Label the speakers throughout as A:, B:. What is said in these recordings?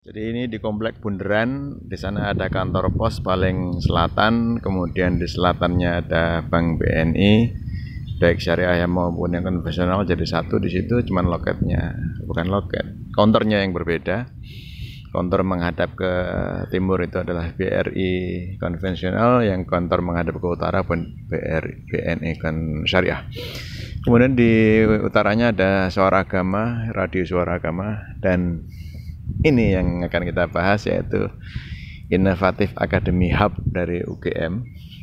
A: Jadi ini di Komplek Bundaran, di sana ada kantor pos paling selatan, kemudian di selatannya ada Bank BNI, baik syariah maupun yang konvensional jadi satu di situ, cuman loketnya, bukan loket, counternya yang berbeda. Counter menghadap ke timur itu adalah BRI konvensional, yang counter menghadap ke utara BNI kan syariah. Kemudian di utaranya ada Suara Agama, Radio Suara Agama, dan ini yang akan kita bahas yaitu Innovative Academy Hub dari UGM.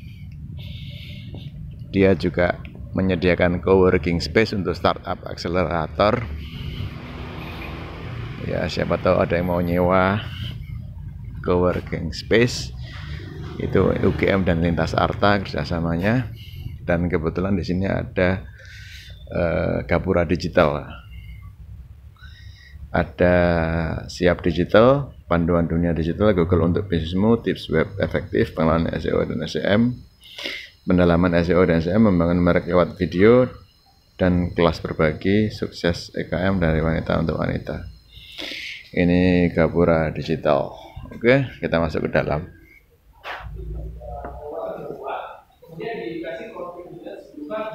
A: Dia juga menyediakan coworking space untuk startup accelerator. Ya, siapa tahu ada yang mau nyewa coworking space. Itu UGM dan Lintas Arta kerjasamanya. Dan kebetulan di sini ada Gapura Digital. Ada Siap Digital, panduan dunia digital, Google untuk bisnismu, tips web efektif, pengenalan SEO dan SEM, pendalaman SEO dan SEM, membangun merek lewat video, dan kelas berbagi, sukses EKM dari wanita untuk wanita. Ini Gapura Digital. Oke, kita masuk ke dalam. Kemudian dikasih konfigurasi juga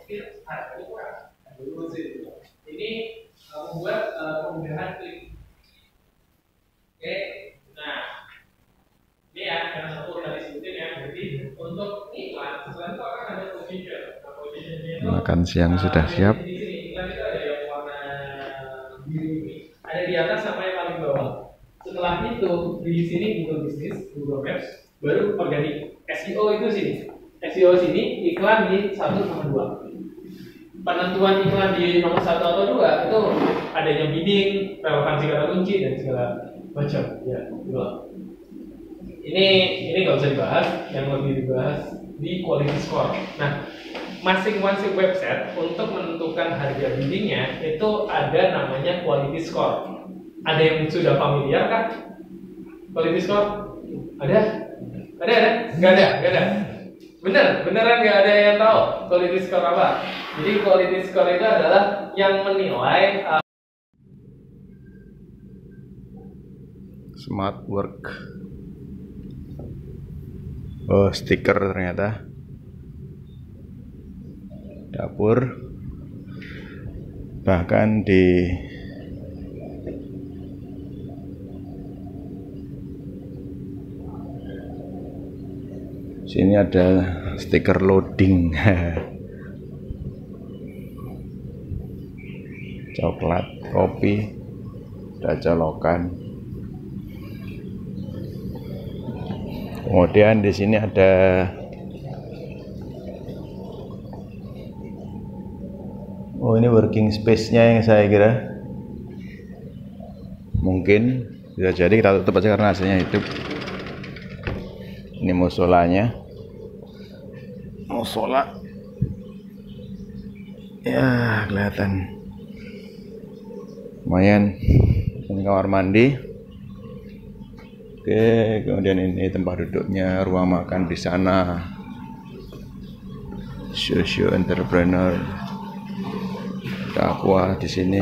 A: ini membuat kemudahan klik. Oke, nah ini ya yang satu udah disebutin ya. Jadi untuk iklan, selain itu akan ada position. Nah, positionnya itu makan siang sudah siap. Di sini iklan itu ada yang warna biru ini, ada di atas sampai yang paling bawah. Setelah itu di sini Google Business, Google Maps, baru organik. SEO itu sini. SEO sini iklan di 1 sama 2. Penentuan iklan di nomor 1 atau 2 itu adanya bidding, relevansi kata kunci dan segala macam. Ya, dua. Ini nggak usah dibahas, yang lebih dibahas di quality score. Nah, masing-masing website untuk menentukan harga biddingnya itu ada namanya quality score. Ada yang sudah familiar kah? Quality score? Ada? Ada? Nggak ada. Beneran nggak ada yang tahu quality score apa? Jadi quality score itu adalah yang menilai smart work. Oh, stiker ternyata. Dapur. Bahkan di sini ada stiker loading. Coklat, kopi, ada colokan. Kemudian di sini ada ini working space-nya yang saya kira. Mungkin bisa jadi kita tutup aja karena hasilnya hidup. Ini musolanya. Musola. Ya, kelihatan. Lumayan. Ini kamar mandi. Oke, kemudian ini tempat duduknya, ruang makan di sana. Socio entrepreneur. Ada aqua di sini.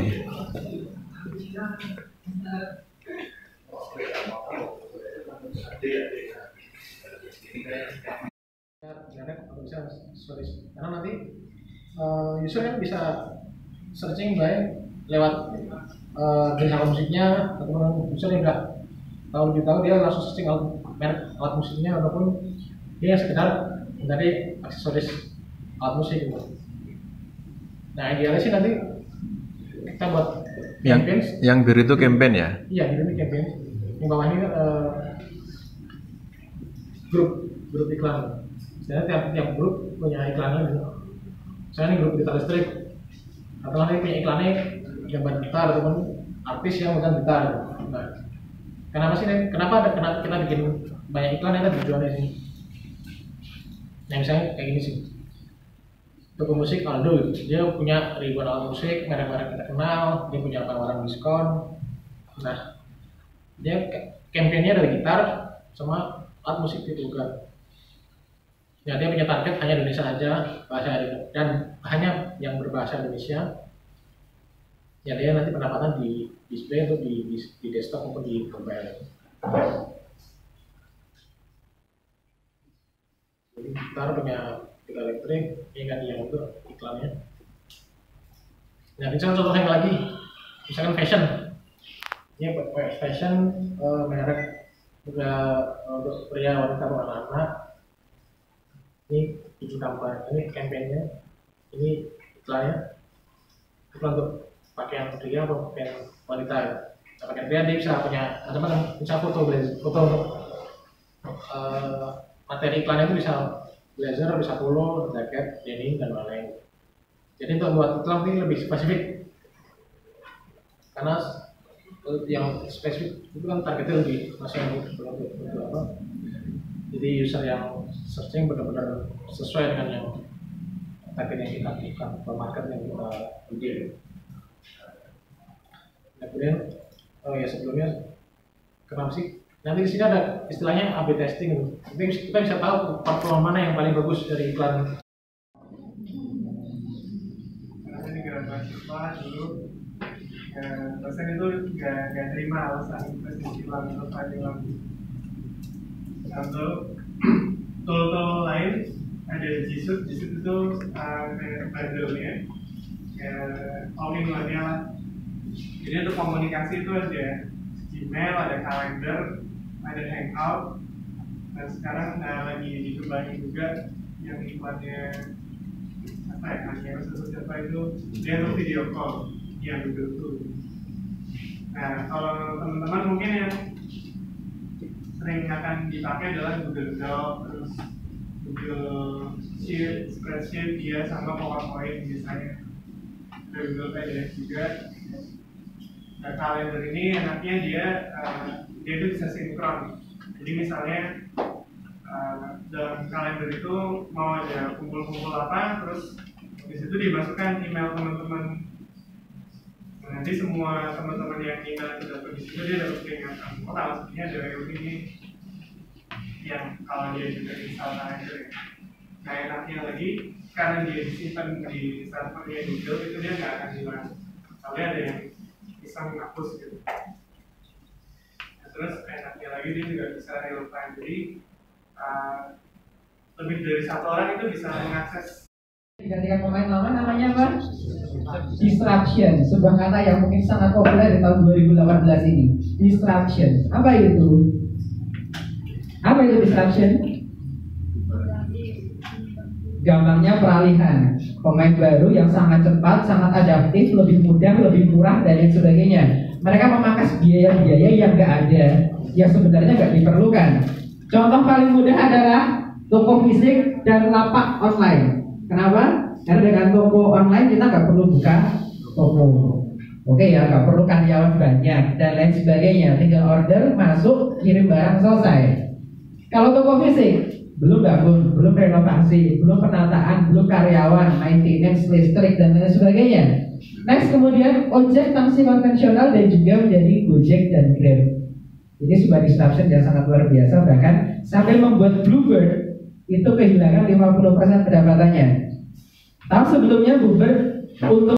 B: Karena nanti user kan bisa searching by lewat genre musiknya, atau user yang udah lebih tahu dia langsung searching merek alat musiknya, ataupun dia sekedar mencari aksesoris alat musik gitu. Nah, idealnya sih nanti kita buat campaign.
A: Yang biru itu campaign ya?
B: Iya, biru itu campaign. Yang bawah ini grup iklan. Sebenarnya tiap grup punya iklannya gitu. Misalnya ini grup gitar listrik, atau nanti punya iklannya yang buat gitar ataupun artis yang bukan gitar. Nah, kenapa kita bikin banyak iklan yang tujuannya sih? Nah, misalnya kayak gini sih. Toko musik Aldo, dia punya ribuan alat musik, merek-merek kita kenal, dia punya tawaran diskon. Nah, dia campaignnya dari gitar sama alat musik itu kan. Ya, dia punya target hanya Indonesia aja, dan hanya yang berbahasa Indonesia. Ya, dia nanti pendapatan di display untuk di desktop maupun di mobile. Jadi kita punya tiga elektrik, ini kan yang untuk iklannya. Nah, misalkan contoh yang lagi, misalkan fashion. Ini fashion merek juga untuk pria, wanita, anak-anak. Ini bikin kampanye, ini kampanye, ini iklannya. Iklan untuk pakaian pria atau pakaian wanita. Nah, pakaian pria dia bisa punya macam-macam, bisa foto materi iklannya itu bisa blazer, bisa polo, jaket, denim dan lain-lain. Jadi untuk buat iklan ini lebih spesifik, karena yang spesifik itu kan targetnya lebih masih untuk apa? Jadi user yang searching benar-benar sesuai dengan yang target yang kita bukan, atau market yang kita tuju. Kemudian, oh ya sebelumnya, kenapa sih? Nanti di sini ada istilahnya A/B testing. Nanti kita bisa tahu platform mana yang paling bagus dari iklan.
C: Ini gara mahasiswa dulu, dosen itu nggak terima alasan presisi iklan atau iklan. Untuk tool lain ada Jisut itu kayak bundle-nya, all-in-one-nya lah. Jadi untuk komunikasi itu ada Gmail, ada kalender, ada Hangout, dan sekarang lagi dikembangin juga yang iklannya apa ya, Microsoft atau siapa itu, dia untuk video call yang Google Tool. Nah, kalau teman-teman mungkin yang sering akan dipakai adalah Google Doc, terus Google Sheet, Spreadsheet, dia sama PowerPoint biasanya. Ada Google PDF juga. Nah, kalender ini enaknya dia itu bisa sinkron. Jadi misalnya dalam kalender itu mau ada kumpul-kumpul apa, terus di situ dimasukkan email teman-teman. Nah, nanti semua teman-teman yang email itu dapat di situ dia dapat peringatan. Oh, kalau sebenarnya ada reuni ini yang kalau dia juga install kalender. Nah, enaknya lagi karena dia disimpan di servernya Google itu dia nggak akan hilang. Soalnya ada yang bisa menghapus gitu. Nah, terus enaknya lagi dia juga bisa real time. Jadi lebih dari satu orang itu bisa mengakses.
D: Ketika pemain lama namanya apa? Disruption, sebuah kata yang mungkin sangat populer di tahun 2018 ini. Disruption, apa itu? Apa itu disruption? Gampangnya peralihan. Pemain baru yang sangat cepat, sangat adaptif, lebih mudah, lebih murah, dan lain sebagainya. Mereka memangkas biaya-biaya yang nggak ada, yang sebenarnya nggak diperlukan. Contoh paling mudah adalah toko fisik dan lapak online. Kenapa? Karena dengan toko online kita nggak perlu buka toko. Oke ya, nggak perlu karyawan banyak dan lain sebagainya. Tinggal order, masuk, kirim barang, selesai. Kalau toko fisik, belum bangun, belum renovasi, belum penataan, belum karyawan, maintenance, listrik, dan lain sebagainya. Next kemudian ojek taksi konvensional dan juga menjadi Gojek dan Grab. Ini sebuah disruption yang sangat luar biasa, bahkan sampai membuat Bluebird itu kehilangan 50% pendapatannya. Tahu sebelumnya Bluebird untuk